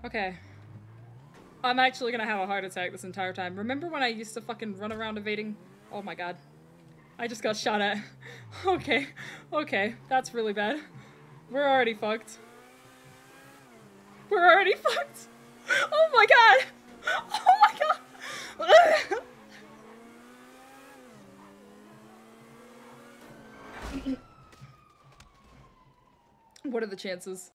Okay. I'm actually gonna have a heart attack this entire time. Remember when I used to fucking run around evading? Oh my god. I just got shot at. Okay. Okay. That's really bad. We're already fucked. We're already fucked! Oh my god! Oh my god! What are the chances?